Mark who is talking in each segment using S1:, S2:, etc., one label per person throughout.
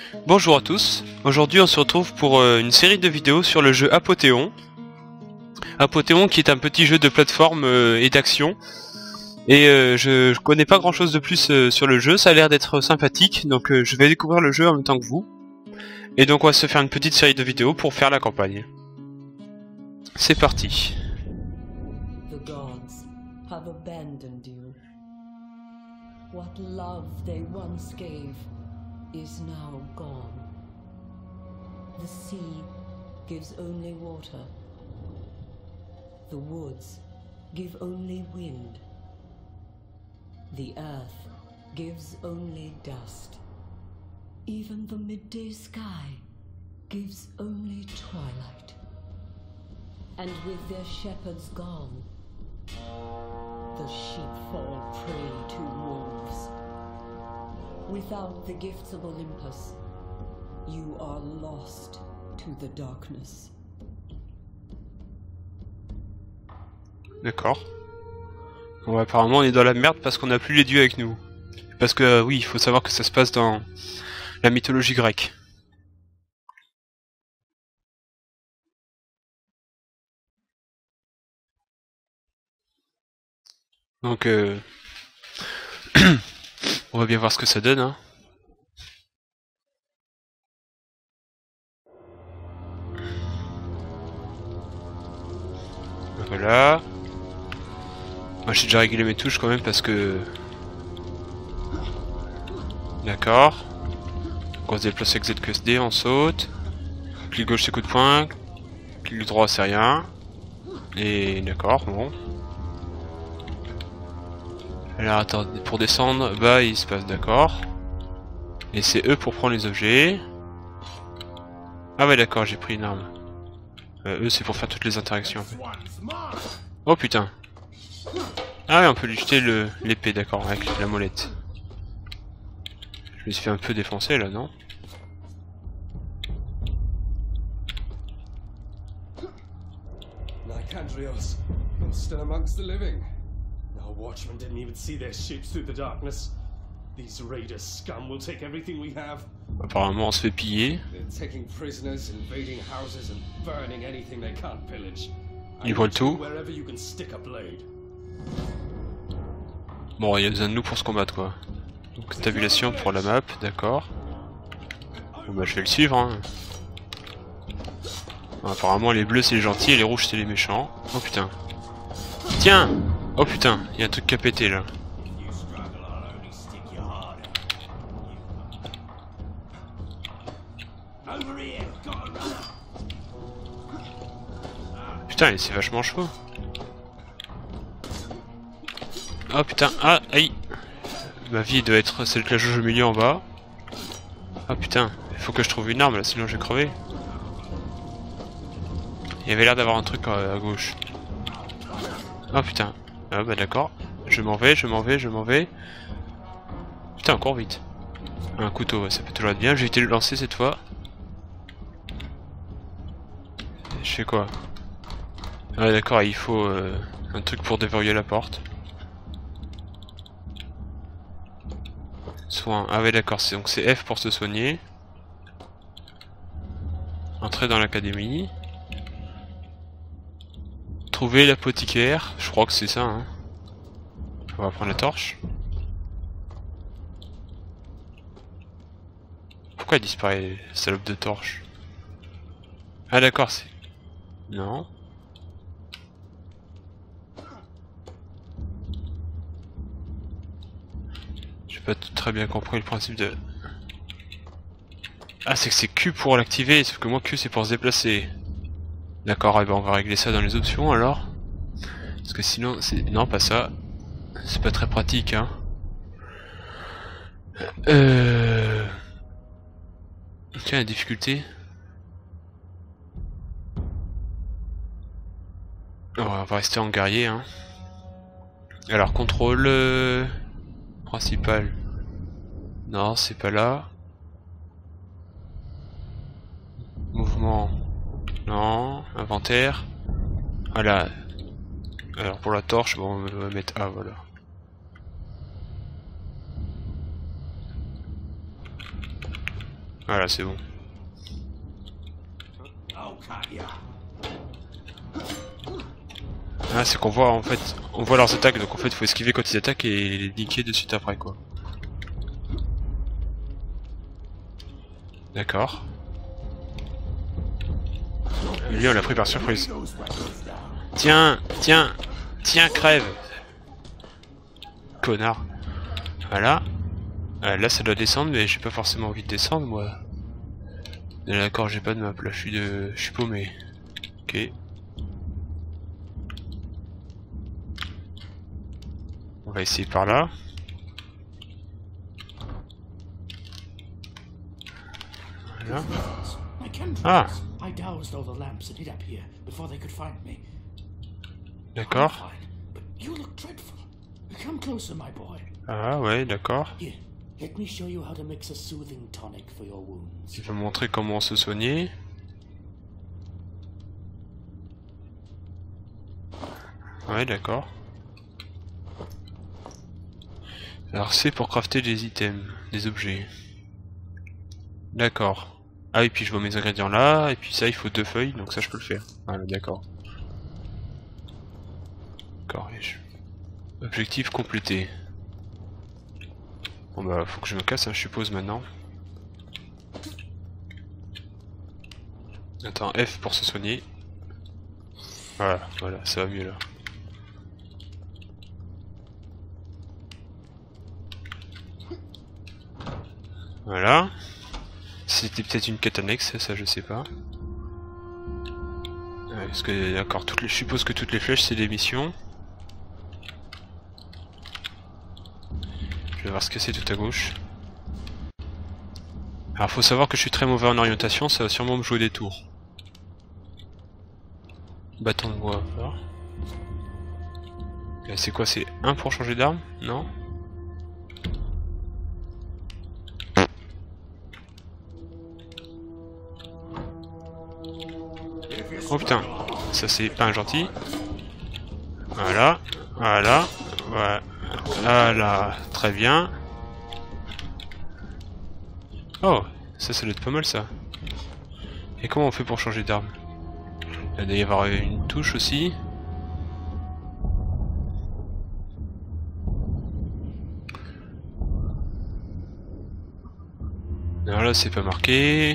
S1: Bonjour à tous, aujourd'hui on se retrouve pour une série de vidéos sur le jeu Apothéon. Apothéon qui est un petit jeu de plateforme et d'action. Et je connais pas grand chose de plus sur le jeu, ça a l'air d'être sympathique, donc je vais découvrir le jeu en même temps que vous. Et donc on va se faire une petite série de vidéos pour faire la campagne. C'est parti.
S2: The gods have abandoned you. What love they once gave is now gone. The sea gives only water. The woods give only wind. The earth gives only dust. Even the midday sky gives only twilight. And with their shepherds gone, the sheep fall prey to wolves. Without the gifts of Olympus, you are lost to the darkness.
S1: D'accord. Bon, apparemment on est dans la merde parce qu'on n'a plus les dieux avec nous. Parce que oui, il faut savoir que ça se passe dans la mythologie grecque. Donc on va bien voir ce que ça donne, hein. Voilà. Moi j'ai déjà réglé mes touches quand même parce que... D'accord. Donc on se déplace avec ZQSD, on saute. Clic gauche c'est coup de poing. Clic droit c'est rien. Et d'accord, bon. Alors attends, pour descendre, bah il se passe d'accord. Et c'est E pour prendre les objets. Ah ouais d'accord, j'ai pris une arme. E c'est pour faire toutes les interactions. Oh putain. Ah ouais, on peut lui jeter l'épée, d'accord, avec la molette. Je me suis fait un peu défoncer là, non?
S3: Lycandrios, you're still amongst the living. Our watchmen didn't even see their ships through the darkness. These raiders scum will take everything we have.
S1: Apparemment on se fait piller.
S3: They're taking prisoners, invading houses and burning anything they can't pillage.
S1: Ils volent tout.
S3: Wherever you can stick a blade.
S1: Bon, il y a besoin de nous pour se combattre quoi. Donc tabulation pour la map, d'accord. Bon bah je vais le suivre hein. Bon, apparemment les bleus c'est les gentils et les rouges c'est les méchants. Oh putain. Tiens. Oh putain, il y a un truc qui a pété là. Putain, c'est vachement chaud. Oh putain, ah, aïe. Ma vie doit être celle que la jauge au milieu en bas. Ah putain, il faut que je trouve une arme là, sinon je vais crever. Il y avait l'air d'avoir un truc à gauche. Oh putain, ah bah d'accord. Je m'en vais, je m'en vais, je m'en vais. Putain, encore vite. Un couteau, ça peut toujours être bien. J'ai été le lancer cette fois. Je fais quoi? Ah d'accord, il faut un truc pour déverrouiller la porte. Soin. Ah ouais d'accord, donc c'est F pour se soigner. Entrer dans l'académie. Trouver l'apothicaire, je crois que c'est ça hein. On va prendre la torche. Pourquoi elle disparaît, salope de torche? Ah d'accord, c'est... Non. J'ai pas très bien compris le principe de... Ah c'est que c'est Q pour l'activer, sauf que moi Q c'est pour se déplacer. D'accord, et ben on va régler ça dans les options alors. Parce que sinon c'est... Non pas ça. C'est pas très pratique hein. Tiens la difficulté. Oh, on va rester en guerrier hein. Alors contrôle principal. Non c'est pas là. Mouvement. Non. Inventaire. Voilà. Alors pour la torche, bon, on va mettre A, voilà. Voilà, c'est bon. Ah, c'est qu'on voit en fait, on voit leurs attaques, donc en fait il faut esquiver quand ils attaquent et les niquer de suite après quoi. D'accord. Lui on l'a pris par surprise. Tiens, tiens, tiens, crève. Connard. Voilà. Là ça doit descendre, mais j'ai pas forcément envie de descendre moi. D'accord, j'ai pas de map, là je suis paumé. Ok. On va essayer par là. Voilà. Ah. D'accord. Ah ouais, d'accord. Il va montrer comment se soigner. Ouais, d'accord. Alors c'est pour crafter des items, des objets. D'accord. Ah et puis je vois mes ingrédients là, et puis ça il faut 2 feuilles, donc ça je peux le faire. Voilà, d'accord. D'accord, objectif complété. Bon bah faut que je me casse hein, je suppose maintenant. Attends, F pour se soigner. Voilà, voilà, ça va mieux là. Voilà. C'était peut-être une quête annexe, ça je sais pas. Ouais, parce que d'accord, je suppose que toutes les flèches c'est des missions. Je vais voir ce que c'est tout à gauche. Alors faut savoir que je suis très mauvais en orientation, ça va sûrement me jouer des tours. Bâton de bois, alors. C'est quoi, c'est 1 pour changer d'arme? Non? Oh putain, ça c'est pas un gentil. Voilà, voilà, voilà, voilà, très bien. Oh, ça doit être pas mal ça. Et comment on fait pour changer d'arme? Il doit y avoir une touche aussi. Alors là c'est pas marqué.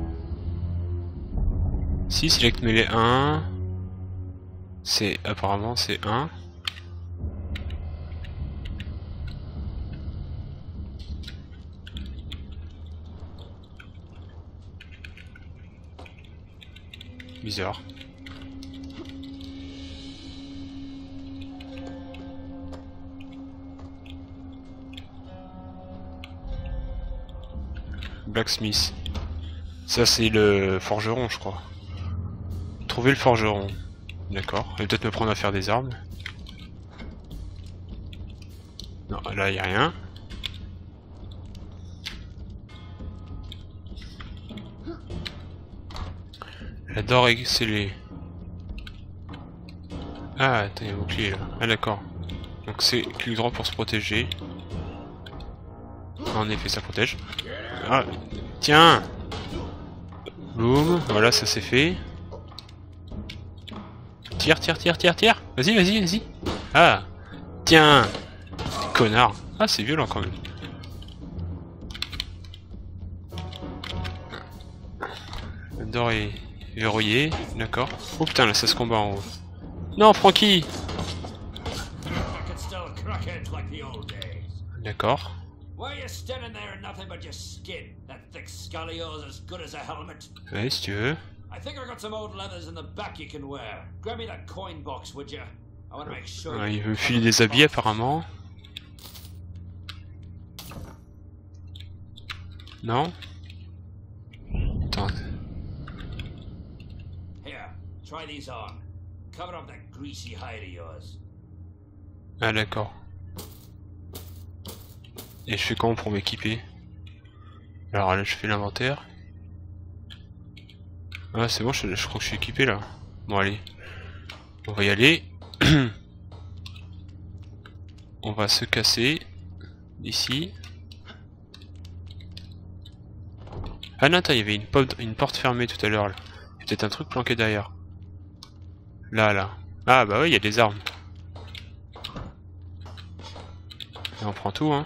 S1: Si, select mêlée 1. C'est apparemment c'est 1. Bizarre. Blacksmith. Ça c'est le forgeron je crois. Trouver le forgeron. D'accord. Il va peut-être me prendre à faire des armes. Non, là il n'y a rien. La d'or est scellée. Ah, attends, il y a un bouclier là. Ah d'accord. Donc c'est clic droit pour se protéger. En effet, ça protège. Ah, tiens. Boum, voilà, ça c'est fait. Tire, tire, tire, tire, tire. Vas-y, vas-y, vas-y. Ah, tiens. Connard. Ah, c'est violent quand même. La d'or est verrouillée, d'accord. Oh putain, là ça se combat en haut. Non, Frankie. D'accord. Ouais, si tu veux. Ouais, il veut me filer des habits apparemment. Non? Attends. Ah d'accord. Et je fais comment pour m'équiper? Alors là je fais l'inventaire. Ah c'est bon, je crois que je suis équipé là. Bon allez. On va y aller. On va se casser. Ici. Ah non, attends, il y avait une porte fermée tout à l'heure là. Il y a peut-être un truc planqué derrière. Là. Ah bah oui, il y a des armes. Et on prend tout, hein.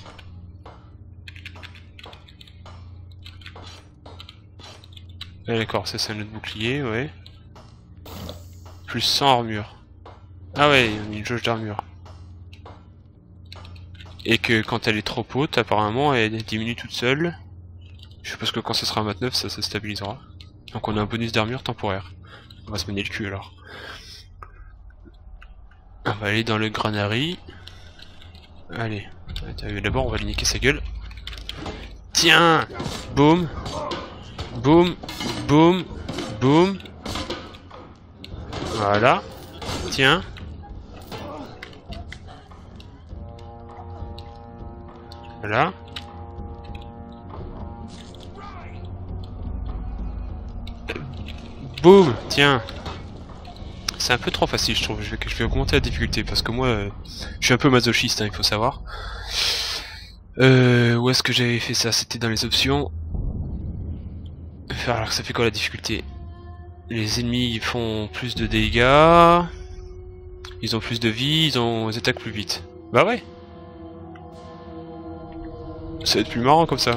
S1: Ah, d'accord, ça c'est un autre bouclier, ouais. Plus 100 armure. Ah ouais, il y a une jauge d'armure. Et que quand elle est trop haute, apparemment, elle diminue toute seule. Je suppose que quand ce sera un 29, ça se stabilisera. Donc on a un bonus d'armure temporaire. On va se mener le cul alors. On va aller dans le granary. Allez. D'abord on va lui niquer sa gueule. Tiens. Boum. Boum. Boum. Boum. Voilà. Tiens. Voilà. Boum. Tiens. C'est un peu trop facile, je trouve. Je vais augmenter la difficulté parce que moi, je suis un peu masochiste, hein, il faut savoir. Où est-ce que j'avais fait ça? C'était dans les options. Alors, ça fait quoi la difficulté? Les ennemis font plus de dégâts. Ils ont plus de vie, ils attaquent plus vite. Bah ouais. Ça va être plus marrant comme ça.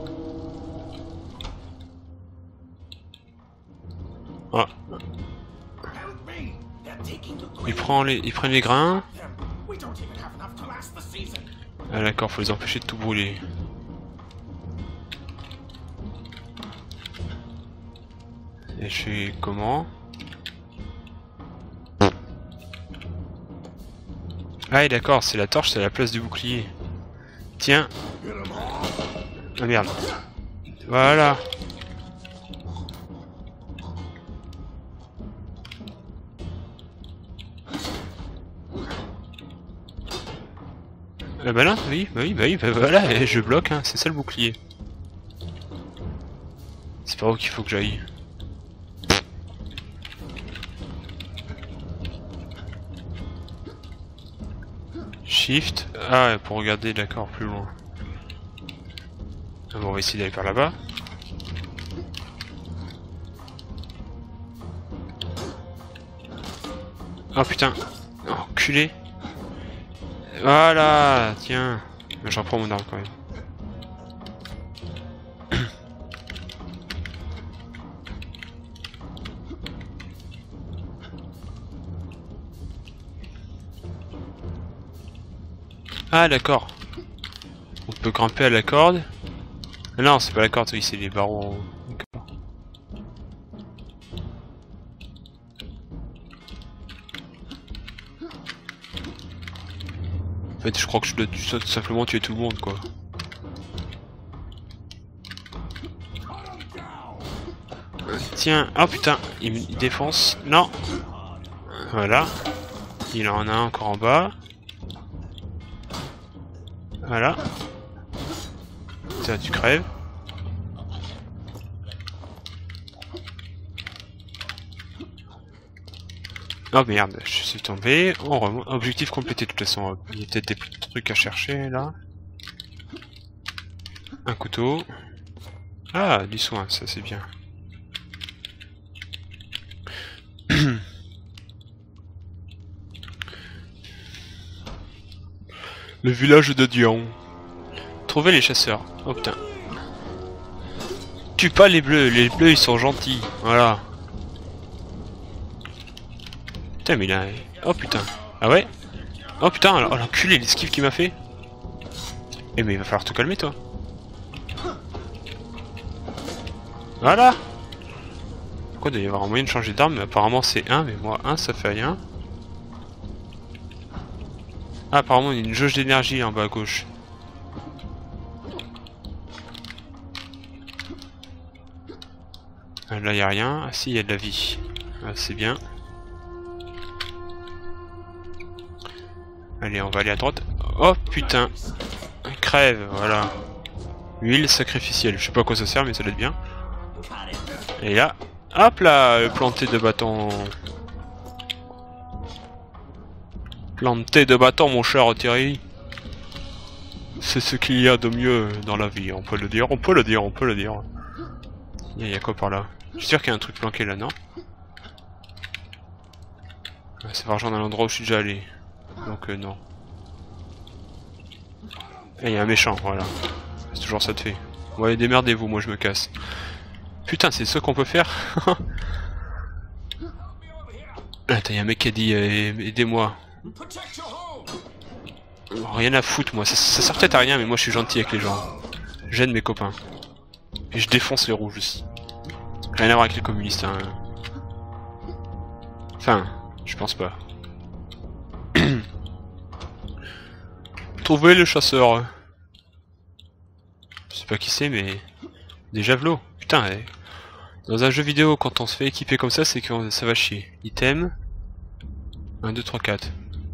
S1: Ah. Ils prennent les grains. Ah d'accord, faut les empêcher de tout brûler. Et je fais comment? Ah et d'accord, c'est la torche, c'est la place du bouclier. Tiens. Ah merde. Voilà. Bah là, oui, bah voilà, je bloque, hein, c'est ça le bouclier. C'est par où qu'il faut que j'aille. Shift, ah, pour regarder, d'accord, plus loin. Ah bon, on va essayer d'aller par là-bas. Oh putain, enculé. Voilà, tiens. J'en prends mon arme quand même. Ah d'accord. On peut grimper à la corde. Ah, non, c'est pas la corde, oui, c'est les barreaux. En fait, je crois que je dois tout simplement tuer tout le monde, quoi. Tiens, oh putain, il défonce. Non. Voilà. Il en a un encore en bas. Voilà. Ça, tu crèves. Oh merde, je suis tombé. On remonte. Objectif complété de toute façon. Il y a peut-être des trucs à chercher là. Un couteau. Ah, du soin, ça c'est bien. Le village de Dion. Trouver les chasseurs. Oh putain. Tue pas les bleus ils sont gentils. Voilà. Putain mais il a... Oh putain. Ah ouais. Oh putain, oh, l'enculé, l'esquive qu'il m'a fait. Eh mais il va falloir te calmer toi. Voilà. Pourquoi il doit y avoir un moyen de changer d'arme? Mais apparemment c'est 1, mais moi 1 ça fait rien. Ah apparemment il y a une jauge d'énergie en bas à gauche. Ah, là il n'y a rien. Ah si, il y a de la vie. Ah, c'est bien. Allez, on va aller à droite. Oh putain. Crève, voilà. Huile sacrificielle. Je sais pas à quoi ça sert, mais ça doit être bien. Et là, hop là, le planté de bâton. Planté de bâton, mon cher Thierry. C'est ce qu'il y a de mieux dans la vie, on peut le dire, on peut le dire, on peut le dire. Il y a quoi par là? Je suis sûr qu'il y a un truc planqué là, non? Ouais, ça va rejoindre un endroit où je suis déjà allé. Donc non. Et il y a un méchant, voilà. C'est toujours ça de fait. Bon allez, démerdez-vous, moi je me casse. Putain, c'est ça qu'on peut faire. Attends, il y a un mec qui a dit aidez-moi. Rien à foutre, moi. Ça sert peut-être à rien, mais moi je suis gentil avec les gens. J'aide mes copains. Et je défonce les rouges aussi. Rien à voir avec les communistes, hein. Enfin, je pense pas. Trouver le chasseur. Je sais pas qui c'est, mais... Des javelots. Putain, dans un jeu vidéo, quand on se fait équiper comme ça, c'est que ça va chier. Item. 1, 2, 3, 4.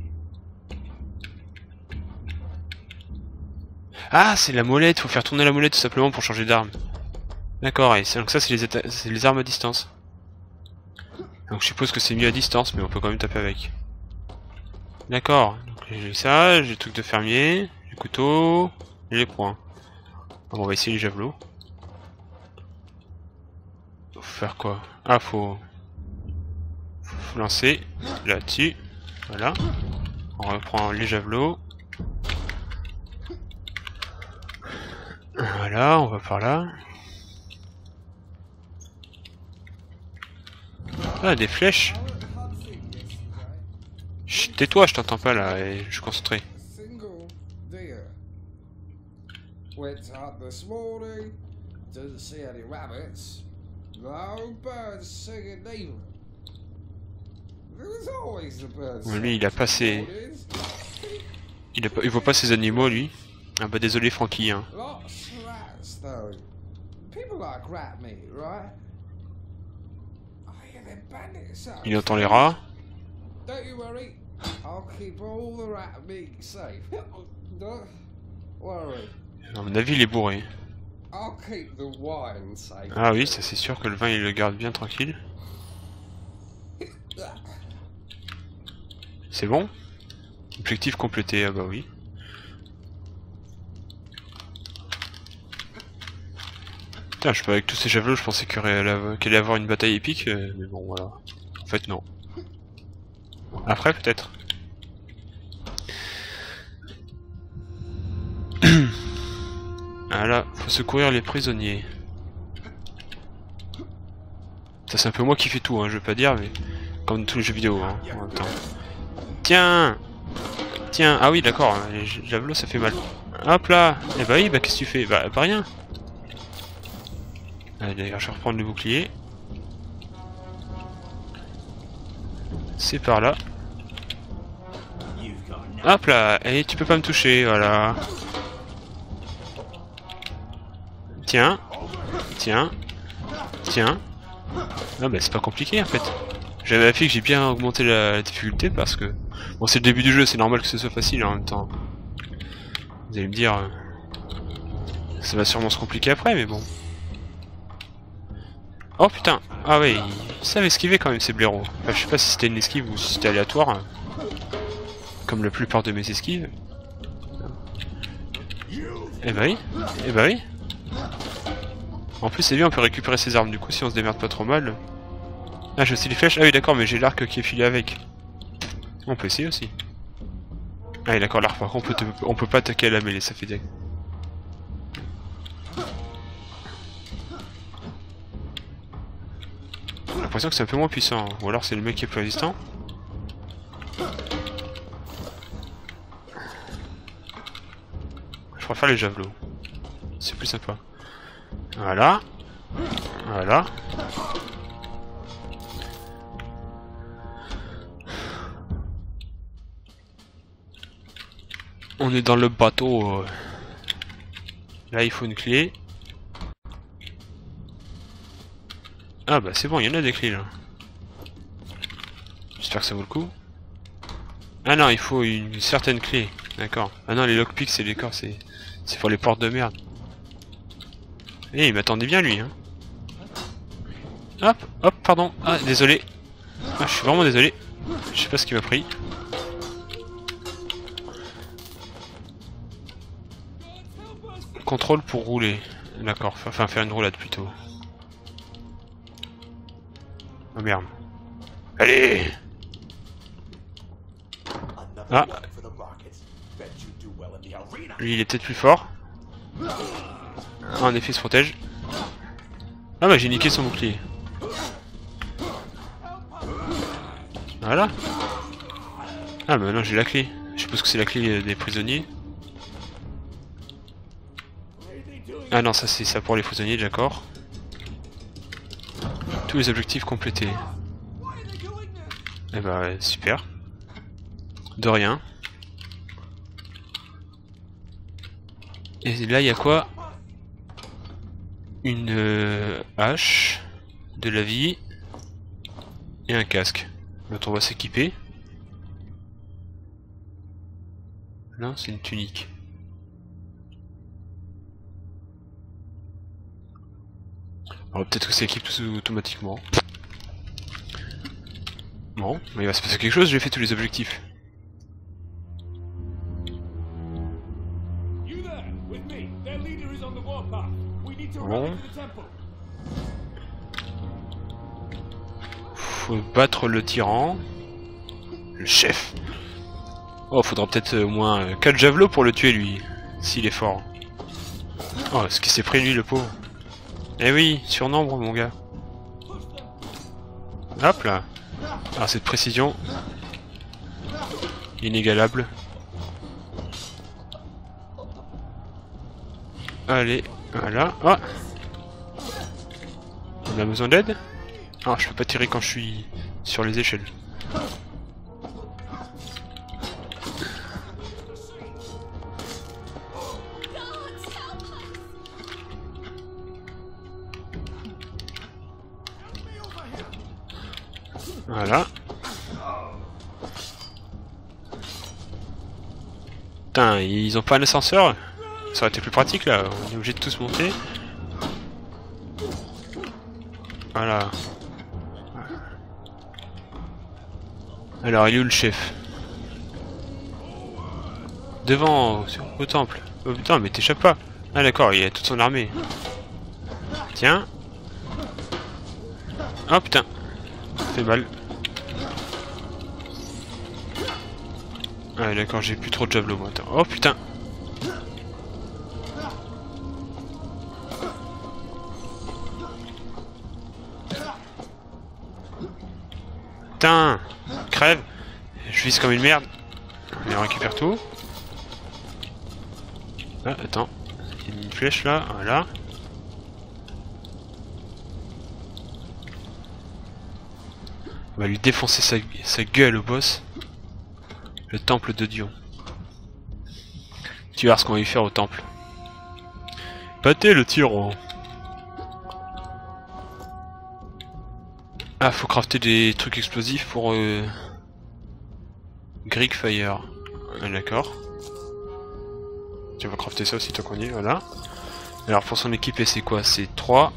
S1: Ah, c'est la molette. Faut faire tourner la molette tout simplement pour changer d'arme. D'accord, et donc ça, c'est les armes à distance. Donc je suppose que c'est mieux à distance, mais on peut quand même taper avec. D'accord, donc j'ai ça, j'ai le truc de fermier, les couteaux, et les poings. Bon, on va essayer les javelots. Faut faire quoi? Ah, faut lancer là-dessus. Voilà. On reprend les javelots. Voilà, on va par là. Ah, des flèches. Chut, tais-toi, je t'entends pas là, et je suis concentré.
S4: Went out this morning, didn't see any rabbits, no birds singing either. There was always the birds.
S1: Bon, lui, il a pas ses... Il voit pas ses animaux, lui. Ah bah désolé, Francky, hein.
S4: Lots of rats though. People like rat meat, right? Oh yeah, they're bandits.
S1: Il entend les rats.
S4: Don't you worry, I'll keep all the rat meat safe. Don't worry.
S1: À mon avis, il est bourré.
S4: I'll keep the wine safe.
S1: Ah oui, ça c'est sûr que le vin, il le garde bien tranquille. C'est bon? Objectif complété, ah bah oui. Putain, je sais pas, avec tous ces javelots, je pensais qu'il allait avoir une bataille épique, mais bon, voilà. En fait, non. Après, peut-être. Voilà, faut secourir les prisonniers. Ça, c'est un peu moi qui fais tout, hein, je veux pas dire, mais... Comme tous les jeux vidéo, hein, en même temps. Tiens! Tiens, ah oui, d'accord, les javelots, ça fait mal. Hop là! Eh bah oui, bah qu'est-ce que tu fais? Bah, pas rien! Allez, d'ailleurs, je vais reprendre le bouclier. C'est par là. Hop là! Et tu peux pas me toucher, voilà. Tiens. Tiens. Tiens. Ah bah c'est pas compliqué en fait. J'avais appris que j'ai bien augmenté la difficulté parce que... Bon, c'est le début du jeu, c'est normal que ce soit facile en même temps. Vous allez me dire... ça va sûrement se compliquer après, mais bon. Oh putain! Ah ouais, il savait esquiver quand même ces blaireaux. Enfin, je sais pas si c'était une esquive ou si c'était aléatoire. Comme la plupart de mes esquives. Eh bah oui, eh bah oui. En plus c'est bien, on peut récupérer ses armes du coup si on se démerde pas trop mal. Ah, j'ai aussi les flèches. Ah oui d'accord, mais j'ai l'arc qui est filé avec. On peut essayer aussi. Ah oui d'accord, l'arc par contre on peut pas attaquer à la mêlée, ça fait dingue. J'ai l'impression que c'est un peu moins puissant, ou alors c'est le mec qui est plus résistant. Je préfère les javelots. C'est plus sympa. Voilà. Voilà. On est dans le bateau. Là, il faut une clé. Ah bah c'est bon, il y en a des clés là. J'espère que ça vaut le coup. Ah non, il faut une certaine clé. D'accord. Ah non, les lockpicks, c'est les corps, c'est pour les portes de merde. Eh, il m'attendait bien lui, hein. Hop, hop, pardon. Ah, désolé. Ah, je suis vraiment désolé. Je sais pas ce qui m'a pris. Contrôle pour rouler. D'accord, enfin faire une roulade plutôt. Oh merde. Allez! Ah! Lui il est peut-être plus fort. Ah, en effet il se protège. Ah bah j'ai niqué son bouclier. Voilà. Ah bah maintenant j'ai la clé. Je suppose que c'est la clé des prisonniers. Ah non, ça c'est ça pour les prisonniers, d'accord. Tous les objectifs complétés. Eh bah super. De rien. Et là il y a quoi? Une hache, de la vie et un casque. L'autre on va s'équiper. Là c'est une tunique. Alors peut-être que ça équipe tout automatiquement. Bon, mais il va se passer quelque chose, j'ai fait tous les objectifs. Bon. Faut battre le tyran. Le chef. Oh, faudra peut-être au moins 4 javelots pour le tuer lui. S'il est fort. Oh, ce qui s'est pris lui le pauvre. Eh oui, surnombre mon gars. Hop là. Alors cette précision. Inégalable. Allez, voilà. Oh. On a besoin d'aide? Ah, je peux pas tirer quand je suis sur les échelles. Voilà. Putain, ils ont pas un ascenseur? Ça aurait été plus pratique là, on est obligé de tous monter. Voilà. Alors, il est où le chef? Devant, au temple. Oh putain, mais t'échappes pas. Ah d'accord, il a toute son armée. Tiens. Oh putain. Ça fait mal. Ah d'accord, j'ai plus trop de javelot moi. Attends. Oh putain. Putain. Crève. Je vise comme une merde. Mais on récupère tout. Ah, attends. Il y a une flèche là, voilà. On va lui défoncer sa gueule au boss. Le temple de Dion. Tu vas voir ce qu'on va lui faire au temple. Battez le tyran. Ah, faut crafter des trucs explosifs pour Greek Fire. Ah, d'accord. Tu vas crafter ça aussi tant qu'on y est, voilà. Alors pour son équipe, c'est quoi? C'est 3.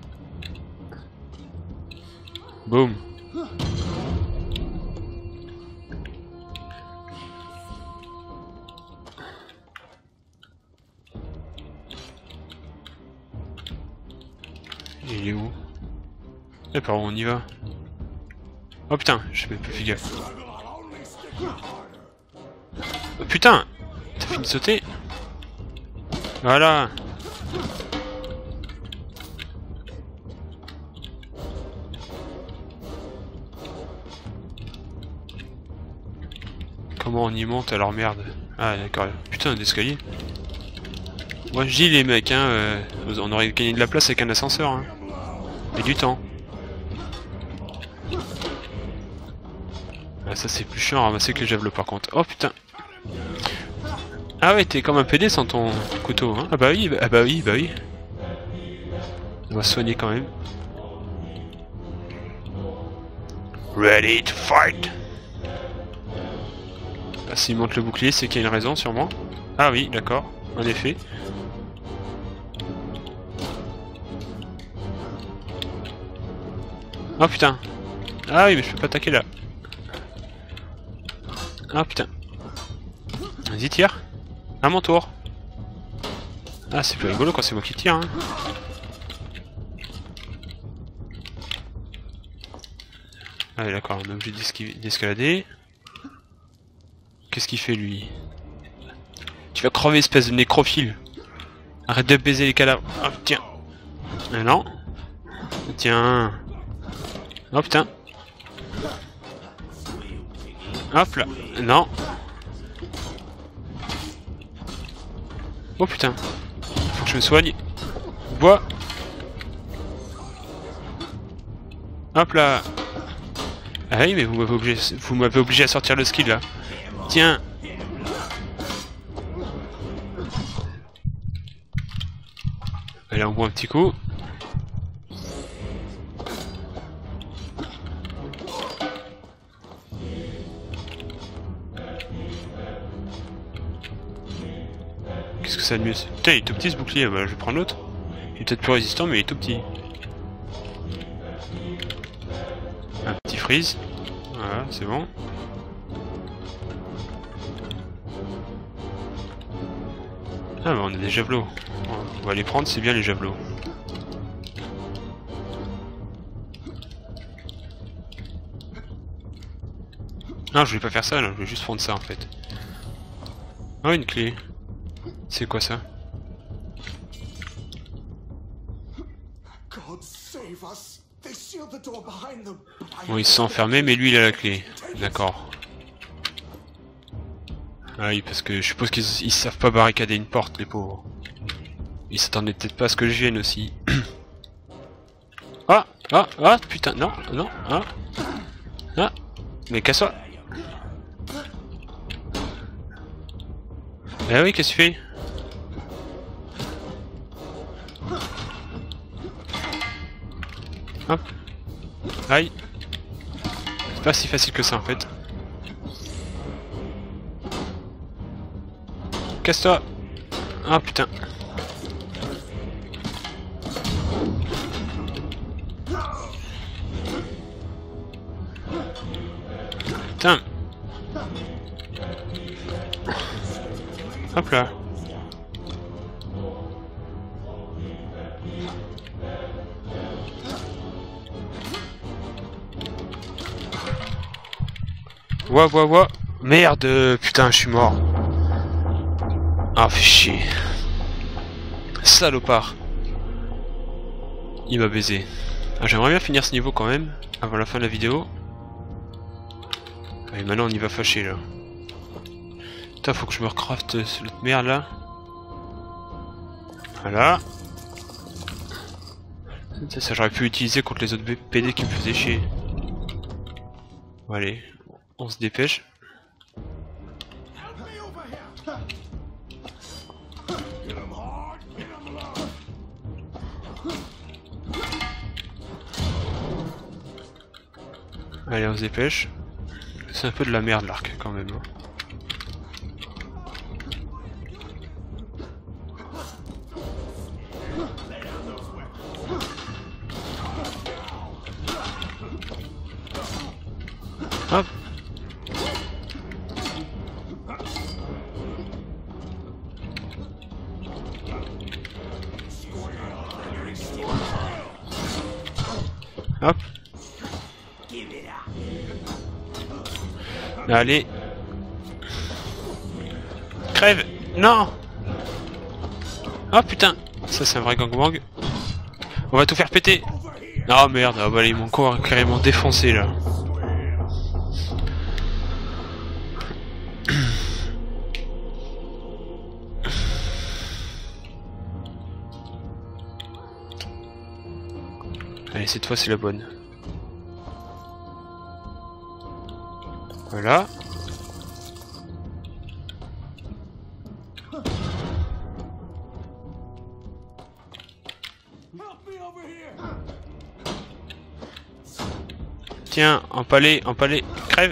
S1: Boum. Il est où? Eh, par où on y va? Oh putain, je fais plus gaffe. Oh putain! T'as fini de sauter? Voilà! Comment on y monte alors merde? Ah d'accord, putain d'escalier. Moi je dis les mecs hein, on aurait gagné de la place avec un ascenseur hein. Et du temps. Ah, ça c'est plus chiant à ramasser que les javelots par contre. Oh putain. Ah ouais, t'es comme un PD sans ton couteau hein. Ah bah oui, bah oui, bah oui. On va se soigner quand même. Ready to fight. Ah, s'il monte le bouclier, c'est qu'il y a une raison sûrement. Ah oui, d'accord, en effet. Oh putain. Ah oui, mais je peux pas attaquer là. Ah putain. Vas-y, tire. À mon tour. Ah, c'est plus rigolo quand c'est moi qui tire. Hein. Ah ouais, d'accord, on est obligé d'escalader. Qu'est-ce qu'il fait lui? Tu vas crever, espèce de nécrophile. Arrête de baiser les cadavres. Hop, tiens. Ah non. Tiens. Oh putain. Hop là. Non. Oh putain. Faut que je me soigne. Bois. Hop là. Ah oui, mais vous m'avez obligé à sortir le skill là. Tiens. Allez, on boit un petit coup. Qu'est-ce que ça a de mieux? Putain, il est tout petit ce bouclier, bah, je vais prendre l'autre. Il est peut-être plus résistant, mais il est tout petit. Un petit freeze. Voilà, c'est bon. Ah bah on a des javelots. On va les prendre, c'est bien les javelots. Non, je voulais pas faire ça, là. Je voulais juste prendre ça en fait. Oh, une clé. C'est quoi ça? Bon, ils se sont enfermés, mais lui il a la clé. D'accord. Ah oui, parce que je suppose qu'ils savent pas barricader une porte, les pauvres. Ils s'attendaient peut-être pas à ce que je vienne aussi. Ah! Ah! Ah! Putain! Non! Non! Ah! Ah! Mais casse-toi! Ah oui, qu'est-ce que tu fais? Hop! Aïe! C'est pas si facile que ça en fait. Casse-toi! Ah putain! Putain! Hop là! Ouah! Merde! Putain, je suis mort! Ah, fais chier! Salopard! Il m'a baisé. Ah, j'aimerais bien finir ce niveau quand même, avant la fin de la vidéo. Allez, maintenant on y va fâcher là. Putain, faut que je me recraft cette merde là. Voilà. Ça j'aurais pu utiliser contre les autres PD qui me faisaient chier. Bon, allez, on se dépêche. Allez, on se dépêche. C'est un peu de la merde l'arc quand même. Hop. Hop. Allez. Crève. Non. Oh putain. Ça c'est un vrai gangbang. On va tout faire péter. Oh merde. Oh bah ils m'ont carrément défoncé là. Allez, cette fois c'est la bonne. Voilà. Tiens, empalé, crève.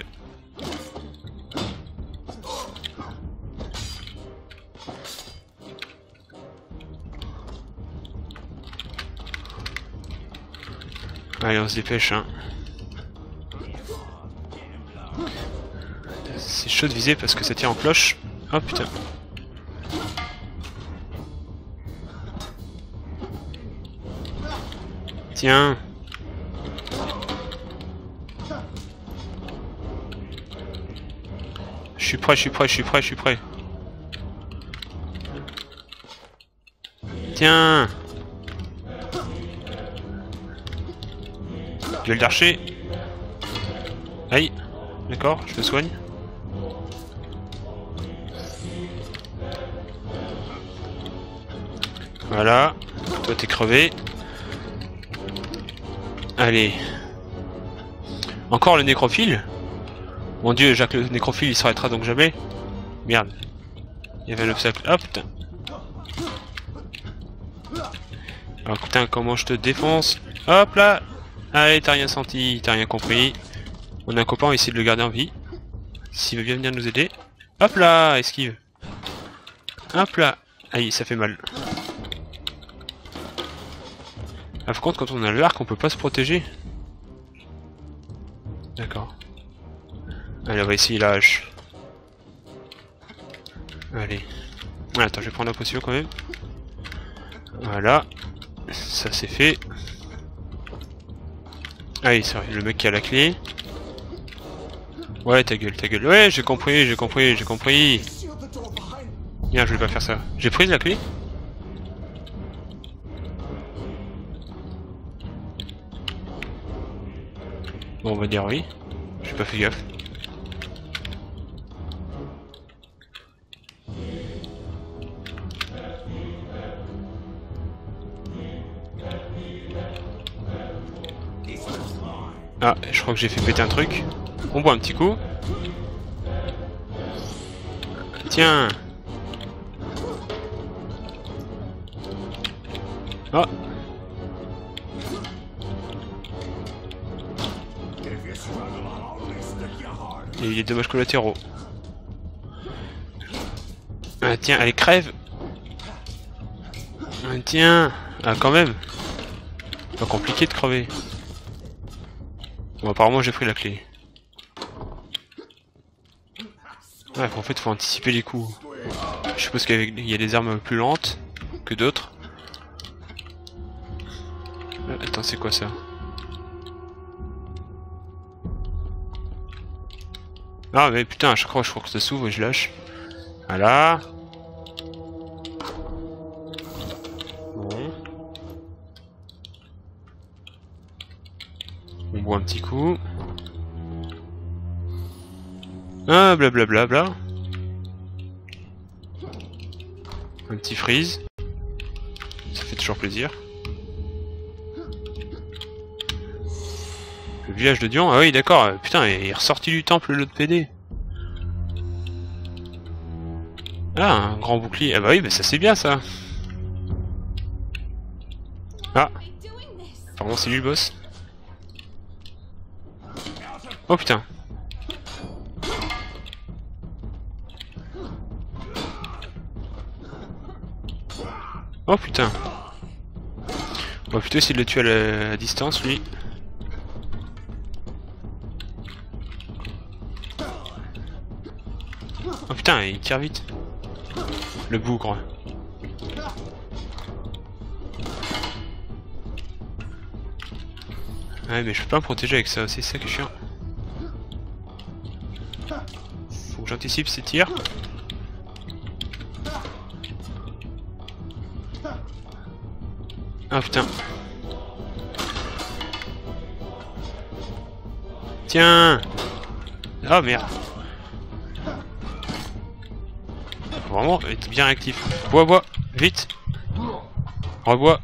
S1: Allez, on se dépêche, hein. C'est chaud de viser parce que ça tire en cloche. Oh putain. Tiens. suis prêt, je suis prêt, je suis prêt, je suis prêt. Tiens. Duel d'archer. Aïe. D'accord, je me soigne. Voilà. Toi t'es crevé. Allez. Encore le nécrophile. Mon dieu, Jacques le nécrophile il s'arrêtera donc jamais. Merde. Il y avait un obstacle. Ah putain. Oh putain, comment je te défonce. Hop là. Allez, t'as rien senti, t'as rien compris. On a un copain, on va essayer de le garder en vie. S'il veut bien venir nous aider. Hop là, esquive. Hop là. Aïe, ça fait mal. Ah, par contre, quand on a le arc, on peut pas se protéger. D'accord. Allez, on va essayer la hache. Allez. Ah, attends, je vais prendre la potion quand même. Voilà. Ça c'est fait. Allez, c'est le mec qui a la clé. Ouais, ta gueule, ta gueule. Ouais, j'ai compris, j'ai compris, j'ai compris. Bien, je vais pas faire ça. J'ai pris la clé. Bon, on va dire oui. J'ai pas fait gaffe. Ah, je crois que j'ai fait péter un truc. On boit un petit coup. Tiens. Ah. Et il y a des dommages collatéraux. Ah, tiens, allez, crève. Ah, tiens. Ah, quand même. Pas compliqué de crever. Bon, apparemment j'ai pris la clé. Ouais, en fait faut anticiper les coups. Je suppose qu'il y a des armes plus lentes que d'autres. Attends, c'est quoi ça? Ah mais putain, à chaque fois je crois que ça s'ouvre et je lâche. Voilà. Bon. On boit un petit coup. Ah, blablabla. Bla bla. Un petit freeze. Ça fait toujours plaisir. Le village de Dion. Ah oui, d'accord. Putain, il est ressorti du temple l'autre PD. Ah, un grand bouclier. Ah bah oui, bah ça c'est bien ça. Ah. Apparemment c'est lui le boss. Oh putain. Oh putain. On va plutôt essayer de le tuer à distance lui. Oh putain, il tire vite. Le bougre. Ouais mais je peux pas me protéger avec ça, c'est ça qui est chiant. Faut que j'anticipe ces tirs. Ah putain. Tiens. Ah merde. Faut vraiment être bien actif. Bois, vite. Rebois.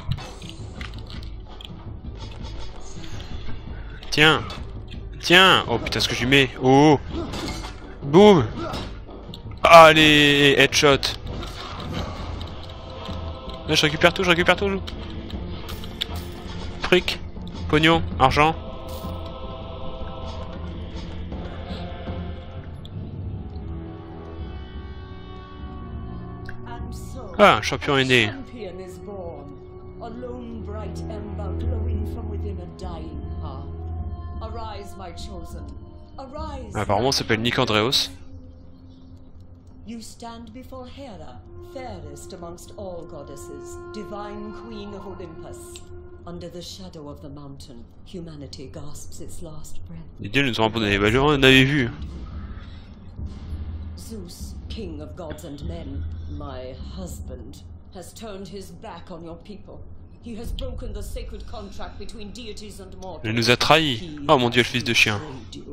S1: Tiens. Tiens. Oh putain, ce que je lui mets. Oh. Boum. Allez, headshot. Là, je récupère tout, Fric, pognon, argent. Ah, un champion est né. Apparemment, ça s'appelle Nicandreos.
S2: You stand before Hera, fairest amongst all goddesses, divine queen of Olympus. Under the shadow of the mountain, humanity gasps its last breath.
S1: Les dieux nous ont abandonnés. Bah, on avait vu.
S2: Zeus, king of gods and men, my husband, has turned his back on your people. He has broken the sacred contract between deities and mortals.
S1: Il nous a trahis. Oh mon dieu, le fils de chien.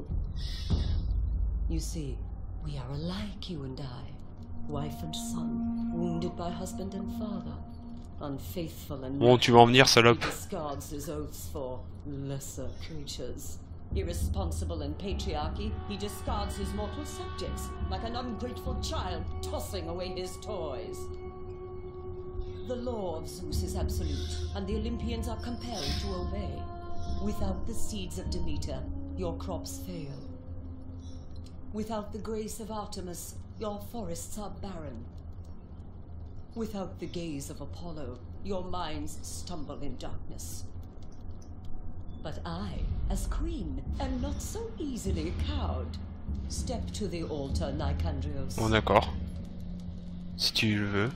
S2: You see, we are alike, you and I. Wife and son, wounded by husband and father. Unfaithful and
S1: Bon, tu vas en venir, salope.
S2: he discards his oaths for lesser creatures. Irresponsible in patriarchy, he discards his mortal subjects like an ungrateful child tossing away his toys. The law of Zeus is absolute, and the Olympians are compelled to obey. Without the seeds of Demeter, your crops fail. Without the grace of Artemis, your forests are barren. Without the gaze of Apollo, your minds stumble in darkness. But I, as queen, am not so easily cowed. Step to the altar, Nicandrios.
S1: Bon, d'accord. Si tu le veux.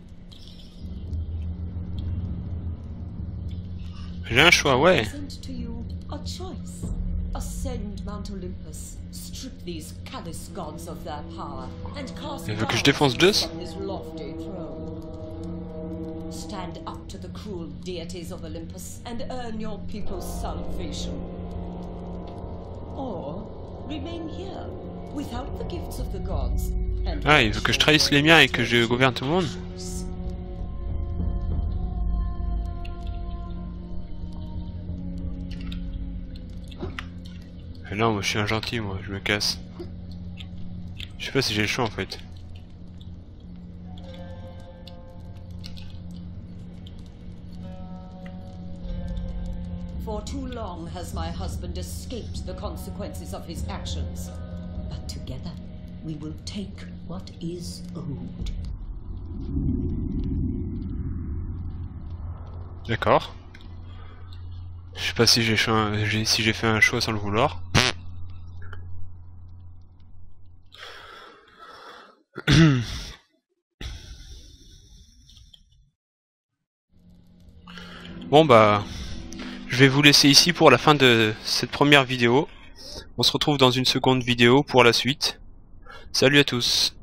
S1: J'ai un choix, ouais.
S2: Present to you a choice. Ascend Mount Olympus, strip these callous gods of their power, and cast
S1: Il veut que je
S2: down
S1: défonce Zeus?
S2: from his lofty throne. Stand up to the cruel deities of Olympus and earn your people's salvation. Or remain here without the gifts of the gods. And
S1: Ah, il veut que je trahisse les miens et que je gouverne tout le monde. Mais non, moi je suis un gentil, moi, je me casse. Je sais pas si j'ai le choix en fait.
S2: For too long has my husband escaped the consequences of his actions. But together, we will take what is owed.
S1: D'accord. Je sais pas si j'ai fait un choix sans le vouloir. Bon bah, je vais vous laisser ici pour la fin de cette première vidéo. On se retrouve dans une seconde vidéo pour la suite. Salut à tous.